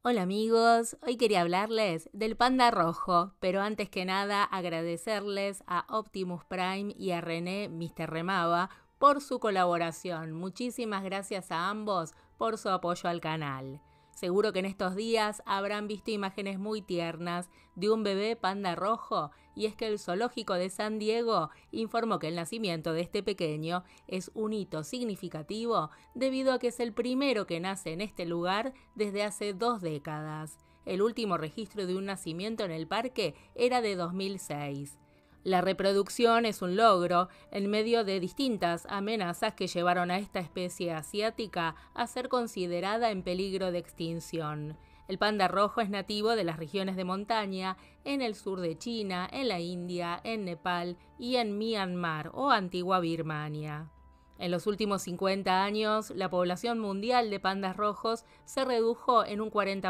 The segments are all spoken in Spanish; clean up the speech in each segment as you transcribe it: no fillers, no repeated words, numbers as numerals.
Hola amigos, hoy quería hablarles del panda rojo, pero antes que nada agradecerles a Optimus Prime y a René Mr. Remava por su colaboración. Muchísimas gracias a ambos por su apoyo al canal. Seguro que en estos días habrán visto imágenes muy tiernas de un bebé panda rojo, y es que el zoológico de San Diego informó que el nacimiento de este pequeño es un hito significativo debido a que es el primero que nace en este lugar desde hace 2 décadas. El último registro de un nacimiento en el parque era de 2006. La reproducción es un logro en medio de distintas amenazas que llevaron a esta especie asiática a ser considerada en peligro de extinción. El panda rojo es nativo de las regiones de montaña en el sur de China, en la India, en Nepal y en Myanmar o antigua Birmania. En los últimos 50 años, la población mundial de pandas rojos se redujo en un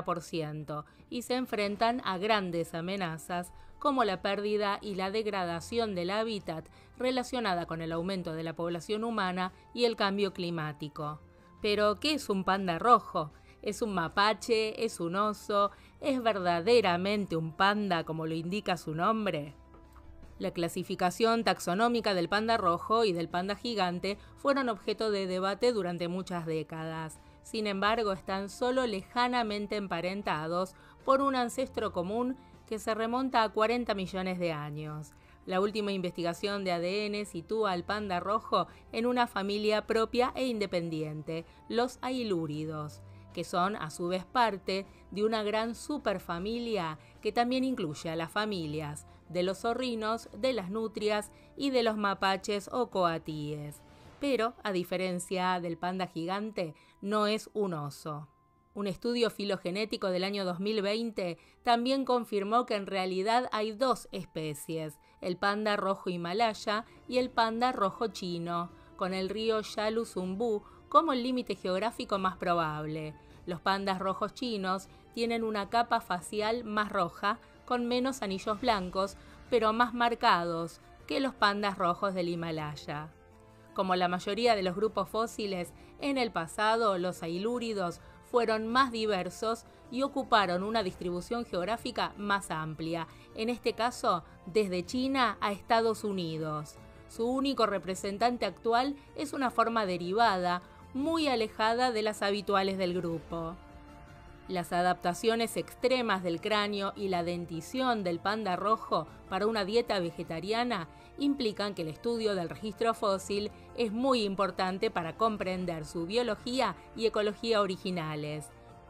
40% y se enfrentan a grandes amenazas como la pérdida y la degradación del hábitat relacionada con el aumento de la población humana y el cambio climático. Pero, ¿qué es un panda rojo? ¿Es un mapache? ¿Es un oso? ¿Es verdaderamente un panda como lo indica su nombre? La clasificación taxonómica del panda rojo y del panda gigante fueron objeto de debate durante muchas décadas. Sin embargo, están solo lejanamente emparentados por un ancestro común que se remonta a 40 millones de años. La última investigación de ADN sitúa al panda rojo en una familia propia e independiente, los ailúridos, que son a su vez parte de una gran superfamilia que también incluye a las familias de los zorrinos, de las nutrias y de los mapaches o coatíes. Pero, a diferencia del panda gigante, no es un oso. Un estudio filogenético del año 2020 también confirmó que en realidad hay dos especies, el panda rojo himalaya y el panda rojo chino, con el río Yalu Zumbu como el límite geográfico más probable. Los pandas rojos chinos tienen una capa facial más roja, con menos anillos blancos, pero más marcados que los pandas rojos del Himalaya. Como la mayoría de los grupos fósiles, en el pasado los ailúridos fueron más diversos y ocuparon una distribución geográfica más amplia, en este caso desde China a Estados Unidos. Su único representante actual es una forma derivada, muy alejada de las habituales del grupo. Las adaptaciones extremas del cráneo y la dentición del panda rojo para una dieta vegetariana implican que el estudio del registro fósil es muy importante para comprender su biología y ecología originales.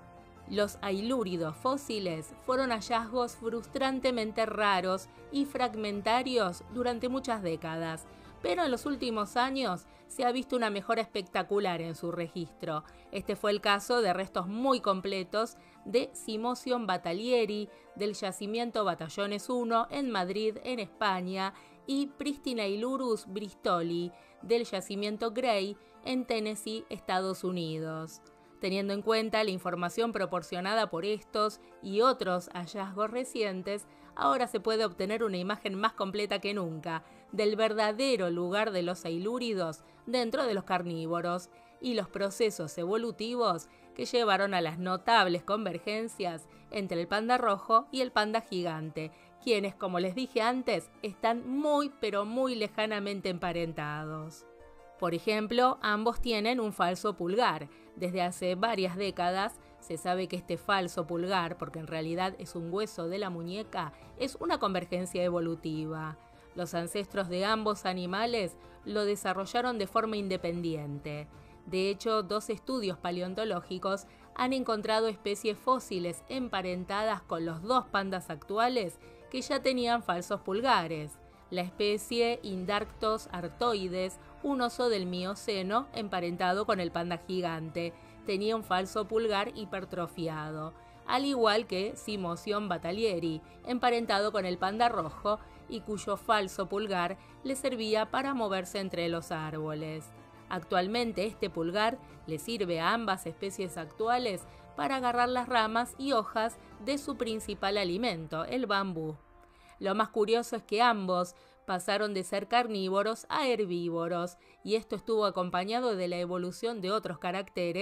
Los ailúridos fósiles fueron hallazgos frustrantemente raros y fragmentarios durante muchas décadas, pero en los últimos años se ha visto una mejora espectacular en su registro. Este fue el caso de restos muy completos de Simosion battaglieri del yacimiento Batallones 1 en Madrid, en España, y Pristinailurus bristoli del yacimiento Gray en Tennessee, Estados Unidos. Teniendo en cuenta la información proporcionada por estos y otros hallazgos recientes, ahora se puede obtener una imagen más completa que nunca del verdadero lugar de los ailúridos dentro de los carnívoros y los procesos evolutivos que llevaron a las notables convergencias entre el panda rojo y el panda gigante, quienes, como les dije antes, están muy pero muy lejanamente emparentados. Por ejemplo, ambos tienen un falso pulgar. Desde hace varias décadas se sabe que este falso pulgar, porque en realidad es un hueso de la muñeca, es una convergencia evolutiva. Los ancestros de ambos animales lo desarrollaron de forma independiente. De hecho, 2 estudios paleontológicos han encontrado especies fósiles emparentadas con los 2 pandas actuales que ya tenían falsos pulgares. La especie Indarctos artoides, un oso del Mioceno emparentado con el panda gigante, tenía un falso pulgar hipertrofiado, al igual que Simosion battaglieri, emparentado con el panda rojo y cuyo falso pulgar le servía para moverse entre los árboles. Actualmente este pulgar le sirve a ambas especies actuales para agarrar las ramas y hojas de su principal alimento, el bambú. Lo más curioso es que ambos pasaron de ser carnívoros a herbívoros, y esto estuvo acompañado de la evolución de otros caracteres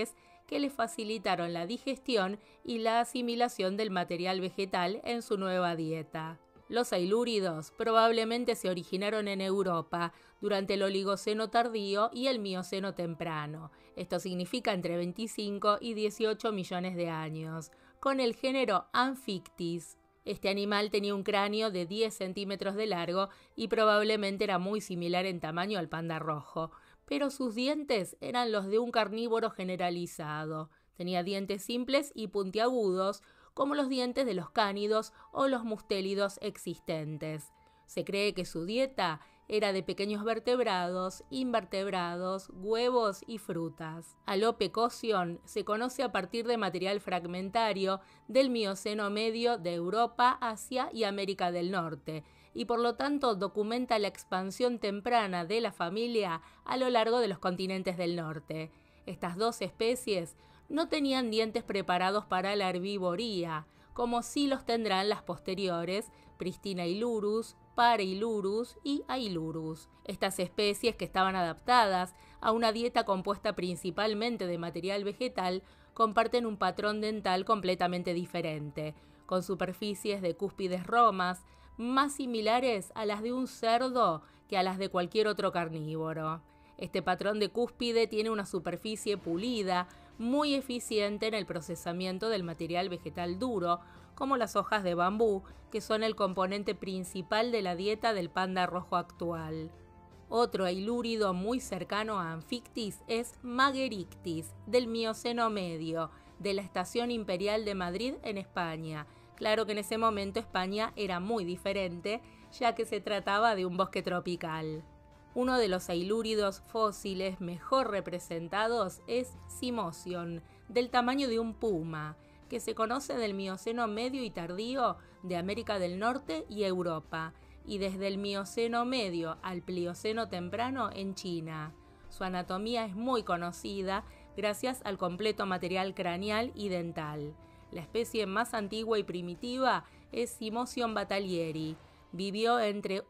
que le facilitaron la digestión y la asimilación del material vegetal en su nueva dieta. Los ailúridos probablemente se originaron en Europa durante el Oligoceno tardío y el Mioceno temprano. Esto significa entre 25 y 18 millones de años, con el género Amphictys. Este animal tenía un cráneo de 10 centímetros de largo y probablemente era muy similar en tamaño al panda rojo, pero sus dientes eran los de un carnívoro generalizado. Tenía dientes simples y puntiagudos, como los dientes de los cánidos o los mustélidos existentes. Se cree que su dieta era de pequeños vertebrados, invertebrados, huevos y frutas. Alopecosion se conoce a partir de material fragmentario del Mioceno medio de Europa, Asia y América del Norte, y por lo tanto documenta la expansión temprana de la familia a lo largo de los continentes del norte. Estas dos especies no tenían dientes preparados para la herbivoría, como sí los tendrán las posteriores, Pristinailurus, Parailurus y Ailurus. Estas especies, que estaban adaptadas a una dieta compuesta principalmente de material vegetal, comparten un patrón dental completamente diferente, con superficies de cúspides romas más similares a las de un cerdo que a las de cualquier otro carnívoro. Este patrón de cúspide tiene una superficie pulida, muy eficiente en el procesamiento del material vegetal duro, como las hojas de bambú, que son el componente principal de la dieta del panda rojo actual. Otro ailúrido muy cercano a Amphictys es Magerictis, del Mioceno medio, de la Estación Imperial de Madrid en España. Claro que en ese momento España era muy diferente, ya que se trataba de un bosque tropical. Uno de los ailúridos fósiles mejor representados es Cimosion, del tamaño de un puma, que se conoce del Mioceno medio y tardío de América del Norte y Europa, y desde el Mioceno medio al Plioceno temprano en China. Su anatomía es muy conocida gracias al completo material craneal y dental. La especie más antigua y primitiva es Cimosion batallieri. Vivió entre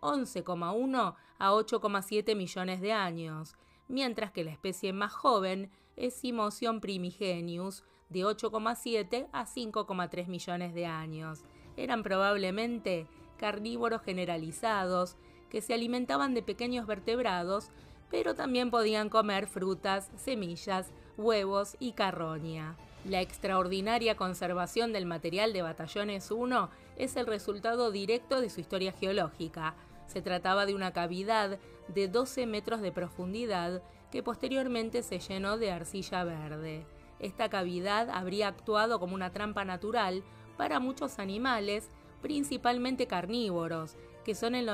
11,1 a 8,7 millones de años, mientras que la especie más joven es Cimosion primigenius, de 8,7 a 5,3 millones de años. Eran probablemente carnívoros generalizados que se alimentaban de pequeños vertebrados, pero también podían comer frutas, semillas, huevos y carroña. La extraordinaria conservación del material de Batallones 1 es el resultado directo de su historia geológica. Se trataba de una cavidad de 12 metros de profundidad que posteriormente se llenó de arcilla verde. Esta cavidad habría actuado como una trampa natural para muchos animales, principalmente carnívoros, que son el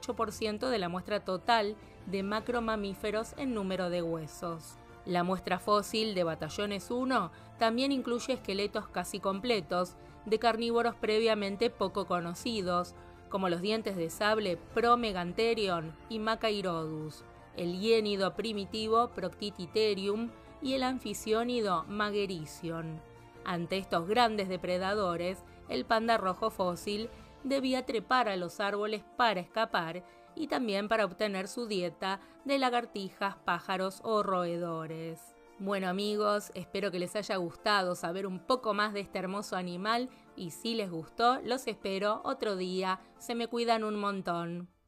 98% de la muestra total de macromamíferos en número de huesos. La muestra fósil de Batallones 1 también incluye esqueletos casi completos de carnívoros previamente poco conocidos, como los dientes de sable Promegantherion y Machairodus, el hiénido primitivo Proctitherium y el anficiónido Magericion. Ante estos grandes depredadores, el panda rojo fósil debía trepar a los árboles para escapar y también para obtener su dieta de lagartijas, pájaros o roedores. Bueno amigos, espero que les haya gustado saber un poco más de este hermoso animal y si les gustó, los espero otro día. Se me cuidan un montón.